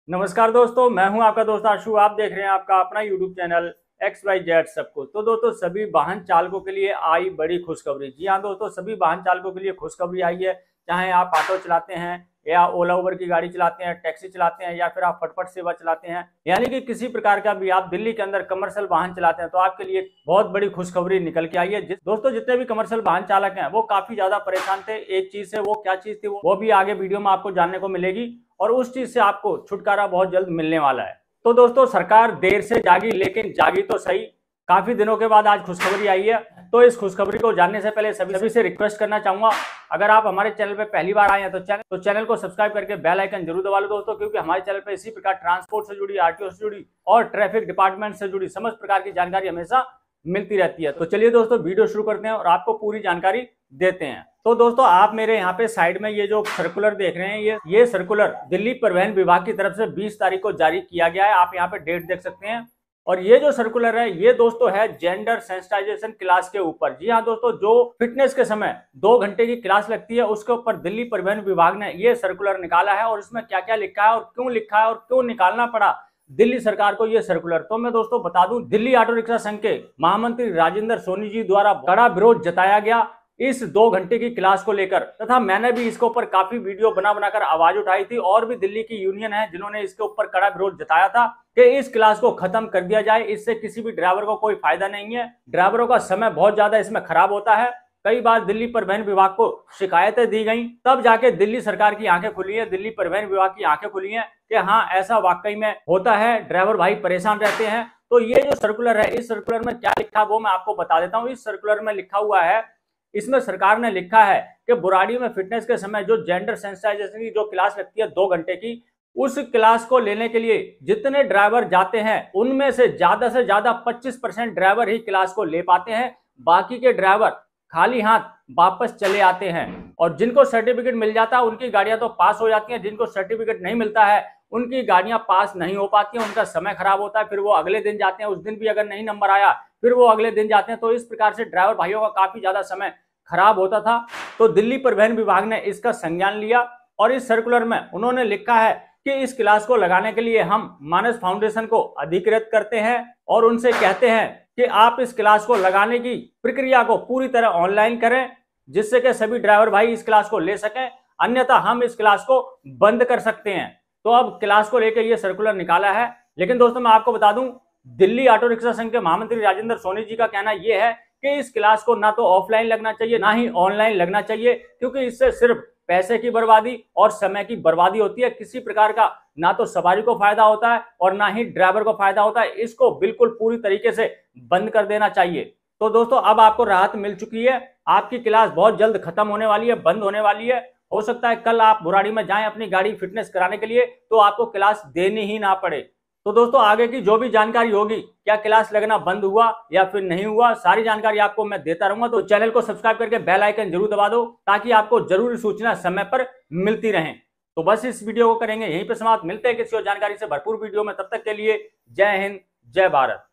नमस्कार दोस्तों, मैं हूं आपका दोस्त आशु। आप देख रहे हैं आपका अपना यूट्यूब चैनल XYZ सबको। तो दोस्तों, सभी वाहन चालकों के लिए आई बड़ी खुशखबरी। जी हाँ दोस्तों, सभी वाहन चालकों के लिए खुशखबरी आई है। चाहे आप ऑटो चलाते हैं या ओला उबर की गाड़ी चलाते हैं, टैक्सी चलाते हैं या फिर आप फटफट सेवा चलाते हैं, यानी कि किसी प्रकार का भी आप दिल्ली के अंदर कमर्शियल वाहन चलाते हैं, तो आपके लिए बहुत बड़ी खुशखबरी निकल के आई है। दोस्तों, जितने भी कमर्शियल वाहन चालक हैं वो काफी ज्यादा परेशान थे एक चीज से। वो क्या चीज थी वो भी आगे वीडियो में आपको जानने को मिलेगी और उस चीज से आपको छुटकारा बहुत जल्द मिलने वाला है। तो दोस्तों, सरकार देर से जागी लेकिन जागी तो सही। काफी दिनों के बाद आज खुशखबरी आई है। तो इस खुशखबरी को जानने से पहले सभी से रिक्वेस्ट करना चाहूंगा, अगर आप हमारे चैनल पे पहली बार आए हैं तो चैनल को सब्सक्राइब करके बेल आइकन जरूर दबा लो दोस्तों, क्योंकि हमारे चैनल पे इसी प्रकार ट्रांसपोर्ट से जुड़ी, आरटीओ से जुड़ी और ट्रैफिक डिपार्टमेंट से जुड़ी समस्त प्रकार की जानकारी हमेशा मिलती रहती है। तो चलिए दोस्तों, वीडियो शुरू करते हैं और आपको पूरी जानकारी देते हैं। तो दोस्तों, आप मेरे यहाँ पे साइड में ये जो सर्कुलर देख रहे हैं, ये सर्कुलर दिल्ली परिवहन विभाग की तरफ से 20 तारीख को जारी किया गया है। आप यहाँ पे डेट देख सकते हैं। और ये जो सर्कुलर है ये दोस्तों है जेंडर सेंसिटाइजेशन क्लास के ऊपर। जी हाँ दोस्तों, जो फिटनेस के समय 2 घंटे की क्लास लगती है उसके ऊपर दिल्ली परिवहन विभाग ने ये सर्कुलर निकाला है। और इसमें क्या क्या लिखा है और क्यों लिखा है और क्यों निकालना पड़ा दिल्ली सरकार को ये सर्कुलर, तो मैं दोस्तों बता दूं, दिल्ली ऑटो रिक्शा संघ के महामंत्री राजेंद्र सोनी जी द्वारा बड़ा विरोध जताया गया इस 2 घंटे की क्लास को लेकर, तथा मैंने भी इसके ऊपर काफी वीडियो बनाकर आवाज उठाई थी। और भी दिल्ली की यूनियन है जिन्होंने इसके ऊपर कड़ा विरोध जताया था कि इस क्लास को खत्म कर दिया जाए। इससे किसी भी ड्राइवर को कोई फायदा नहीं है। ड्राइवरों का समय बहुत ज्यादा इसमें खराब होता है। कई बार दिल्ली परिवहन विभाग को शिकायतें दी गई, तब जाके दिल्ली सरकार की आंखें खुली है, दिल्ली परिवहन विभाग की आंखें खुली हैं कि हाँ, ऐसा वाकई में होता है, ड्राइवर भाई परेशान रहते हैं। तो ये जो सर्कुलर है, इस सर्कुलर में क्या लिखा वो मैं आपको बता देता हूँ। इस सर्कुलर में लिखा हुआ है, इसमें सरकार ने लिखा है कि बुराड़ी में फिटनेस के समय जो जेंडर सेंसिटाइजेशन की जो क्लास लगती है 2 घंटे की, उस क्लास को लेने के लिए जितने ड्राइवर जाते हैं उनमें से ज्यादा 25% ड्राइवर ही क्लास को ले पाते हैं। बाकी के ड्राइवर खाली हाथ वापस चले आते हैं। और जिनको सर्टिफिकेट मिल जाता है उनकी गाड़ियां तो पास हो जाती हैं, जिनको सर्टिफिकेट नहीं मिलता है उनकी गाड़ियां पास नहीं हो पाती हैं, उनका समय खराब होता है। फिर वो अगले दिन जाते हैं, उस दिन भी अगर नहीं नंबर आया फिर वो अगले दिन जाते हैं। तो इस प्रकार से ड्राइवर भाइयों का काफी ज्यादा समय खराब होता था। तो दिल्ली परिवहन विभाग ने इसका संज्ञान लिया और इस सर्कुलर में उन्होंने लिखा है कि इस क्लास को लगाने के लिए हम मानस फाउंडेशन को अधिकृत करते हैं और उनसे कहते हैं कि आप इस क्लास को लगाने की प्रक्रिया को पूरी तरह ऑनलाइन करें, जिससे कि सभी ड्राइवर भाई इस क्लास को ले सकें, अन्यथा हम इस क्लास को बंद कर सकते हैं। तो अब क्लास को लेकर यह सर्कुलर निकाला है। लेकिन दोस्तों, मैं आपको बता दूं, दिल्ली ऑटो रिक्शा संघ के महामंत्री राजेंद्र सोनी जी का कहना यह है कि इस क्लास को ना तो ऑफलाइन लगना चाहिए ना ही ऑनलाइन लगना चाहिए, क्योंकि इससे सिर्फ पैसे की बर्बादी और समय की बर्बादी होती है। किसी प्रकार का ना तो सवारी को फायदा होता है और ना ही ड्राइवर को फायदा होता है। इसको बिल्कुल पूरी तरीके से बंद कर देना चाहिए। तो दोस्तों, अब आपको राहत मिल चुकी है। आपकी क्लास बहुत जल्द खत्म होने वाली है, बंद होने वाली है। हो सकता है कल आप बुराड़ी में जाएं अपनी गाड़ी फिटनेस कराने के लिए तो आपको क्लास देनी ही ना पड़े। तो दोस्तों, आगे की जो भी जानकारी होगी, क्या क्लास लगना बंद हुआ या फिर नहीं हुआ, सारी जानकारी आपको मैं देता रहूंगा। तो चैनल को सब्सक्राइब करके बेल आइकन जरूर दबा दो ताकि आपको जरूरी सूचना समय पर मिलती रहे। तो बस इस वीडियो को करेंगे यहीं पर समाप्त। मिलते हैं किसी और जानकारी से भरपूर वीडियो में। तब तक के लिए जय हिंद, जय भारत।